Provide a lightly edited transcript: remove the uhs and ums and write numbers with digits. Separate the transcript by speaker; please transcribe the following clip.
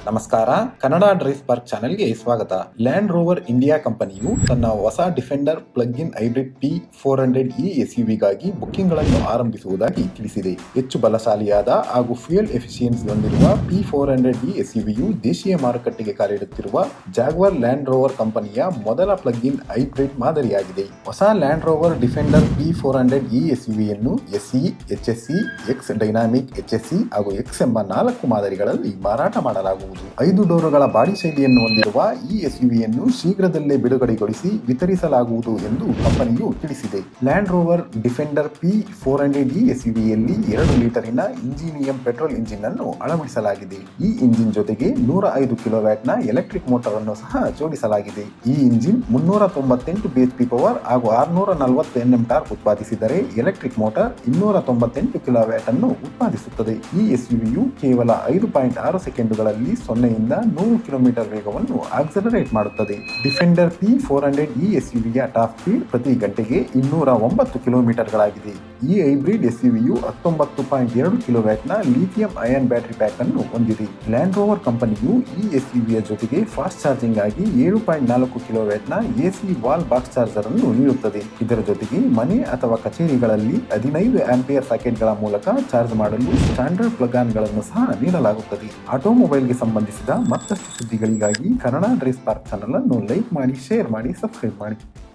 Speaker 1: ನಮಸ್ಕಾರ, ಕನ್ನಡ DriveSpark ಚಾನೆಲ್ಗೆ ಸ್ವಾಗತ. ಲ್ಯಾಂಡ್ ರೋವರ್ ಇಂಡಿಯಾ ಕಂಪನಿಯು ತನ್ನ ಹೊಸ ಡಿಫೆಂಡರ್ ಪ್ಲಗ್-ಇನ್ ಹೈಬ್ರಿಡ್ P400e ಎಸ್ಯುವಿಗಾಗಿ ಬುಕ್ಕಿಂಗ್ಗಳನ್ನು ಆರಂಭಿಸುವುದಾಗಿ ತಿಳಿಸಿದೆ. ಹೆಚ್ಚು ಬಲಶಾಲಿಯಾದ ಹಾಗೂ ಫ್ಯೂಯಲ್ ಎಫಿಷಿಯನ್ಸಿ ಹೊಂದಿರುವ P400e ಎಸ್ಯುವಿಯು ದೇಶೀಯ ಮಾರುಕಟ್ಟೆಗೆ ಕಾಲಿಡುತ್ತಿರುವ ಜಾಗ್ವಾರ್ ಲ್ಯಾಂಡ್ ರೋವರ್ ಕಂಪನಿಯ ಮೊದಲ ಪ್ಲಗ್-ಇನ್ ಹೈಬ್ರಿಡ್ ಮಾದರಿಯಾಗಿದೆ. ಹೊಸ ಲ್ಯಾಂಡ್ ರೋವರ್ ಡಿಫೆಂಡರ್ P400e ಎಸ್ಯುವಿಯನ್ನು SE, HSE, X dynamic HSE ಹಾಗೂ X ಎಂಬ 4 ಮಾದರಿಗಳಲ್ಲಿ ಮಾರಾಟ ಮಾಡಲಾಗುವುದು. 5 ಡೋರುಗಳ ಬಾಡಿ ಶೈಲಿಯನ್ನು ಹೊಂದಿರುವ ಈ ಎಸ್ಯುವಿಯನ್ನು ಶೀಘ್ರದಲ್ಲೇ ಬಿಡುಗಡೆಗೊಳಿಸಿ ವಿತರಿಸಲಾಗುವುದು ಎಂದು ಕಂಪನಿಯು ತಿಳಿಸಿದೆ. ಲ್ಯಾಂಡ್ ರೋವರ್ ಡಿಫೆಂಡರ್ P400e ಎಸ್ಯುವಿಯಲ್ಲಿ 2 ಲೀಟರಿನ ಇಂಜಿನಿಯಂ ಪೆಟ್ರೋಲ್ ಇಂಜಿನ್ ಅನ್ನು ಅಳವಡಿಸಲಾಗಿದೆ. ಈ ಇಂಜಿನ್ ಜೊತೆಗೆ 105 ಕಿಲೋವ್ಯಾಟ್ನ ಎಲೆಕ್ಟ್ರಿಕ್ ಮೋಟಾರ್ ಅನ್ನು ಸಹ ಜೋಡಿಸಲಾಗಿದೆ. ಈ ಇಂಜಿನ್ 398 bhp ಪವರ್ ಹಾಗೂ 640 Nm ಟಾರ್ಕ್ ಉತ್ಪಾದಿಸಿದರೆ ಎಲೆಕ್ಟ್ರಿಕ್ ಮೋಟಾರ್ 298 ಕಿಲೋವ್ಯಾಟ್ ಅನ್ನು ಉತ್ಪಾದಿಸುತ್ತದೆ. ಈ ಎಸ್ಯುವಿಯು ಕೇವಲ 5.6 ಸೆಕೆಂಡುಗಳಲ್ಲಿ 0ಯಿಂದ 100 ಕಿಲೋಮೀಟರ್ ವೇಗವನ್ನು ಆಕ್ಸಲರೇಟ್ ಮಾಡುತ್ತದೆ. ಡಿಫೆಂಡರ್ P400e ಎಸ್ಯುವಿಯ ಟಾಪ್ ಸ್ಪೀಡ್ ಪ್ರತಿ ಗಂಟೆಗೆ 209 ಕಿಲೋಮೀಟರ್ಗಳಾಗಿದೆ. ಈ ಹೈಬ್ರಿಡ್ ಎಸ್ಯುವಿಯು 19.2 ಕಿಲೋವ್ಯಾಟ್ನ ಲಿಥಿಯಂ ಅಯಾನ್ ಬ್ಯಾಟರಿ ಪ್ಯಾಕ್ ಅನ್ನು ಹೊಂದಿದೆ. ಲ್ಯಾಂಡ್ ರೋವರ್ ಕಂಪನಿಯು ಈ ಎಸ್ಯುವಿಯ ಜೊತೆಗೆ ಫಾಸ್ಟ್ ಚಾರ್ಜಿಂಗ್ ಆಗಿ 7.4 ಕಿಲೋವ್ಯಾಟ್ನ AC ವಾಲ್ ಬಾಕ್ಸ್ ಚಾರ್ಜರ್ ಅನ್ನು ನೀಡುತ್ತದೆ. ಇದರ ಜೊತೆಗೆ ಮನೆ ಅಥವಾ ಕಚೇರಿಗಳಲ್ಲಿ 15 ಆಂಪಿಯರ್ ಸಾಕೆಟ್ಗಳ ಮೂಲಕ ಚಾರ್ಜ್ ಮಾಡಲು ಸ್ಟ್ಯಾಂಡರ್ಡ್ ಪ್ಲಗ್-ಆನ್ ಗಳನ್ನು ಸಹ ನೀಡಲಾಗುತ್ತದೆ. ಆಟೋಮೊಬೈಲ್ಗೆ ಸಂಬಂಧಿಸಿದ ಮತ್ತಷ್ಟು ಸುದ್ದಿಗಳಿಗಾಗಿ ಕನ್ನಡ DriveSpark ಚಾನೆಲ್ ಅನ್ನು ಲೈಕ್ ಮಾಡಿ, ಶೇರ್ ಮಾಡಿ, ಸಬ್ಸ್ಕ್ರೈಬ್ ಮಾಡಿ.